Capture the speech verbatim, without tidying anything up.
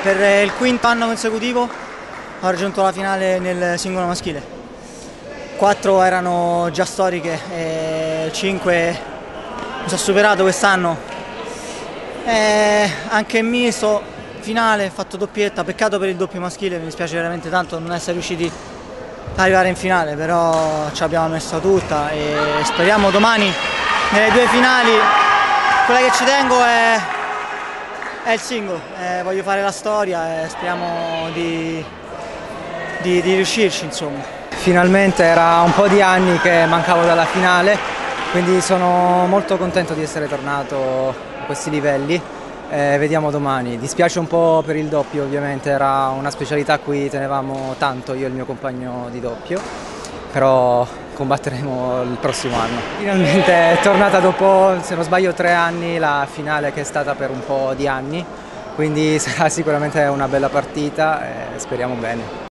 Per il quinto anno consecutivo ho raggiunto la finale nel singolo maschile. Quattro erano già storiche e cinque mi sono superato quest'anno. Anche in misto, finale, fatto doppietta, peccato per il doppio maschile, mi dispiace veramente tanto non essere riusciti ad arrivare in finale, però ci abbiamo messo tutta e speriamo domani nelle due finali. Quella che ci tengo è È il singolo, eh, voglio fare la storia e speriamo di, di, di riuscirci, insomma. Finalmente era un po' di anni che mancavo dalla finale, quindi sono molto contento di essere tornato a questi livelli. Eh, vediamo domani. Dispiace un po' per il doppio, ovviamente era una specialità a cui tenevamo tanto io e il mio compagno di doppio, però combatteremo il prossimo anno. Finalmente è tornata dopo, se non sbaglio, tre anni la finale che è stata per un po' di anni, quindi sarà sicuramente una bella partita e speriamo bene.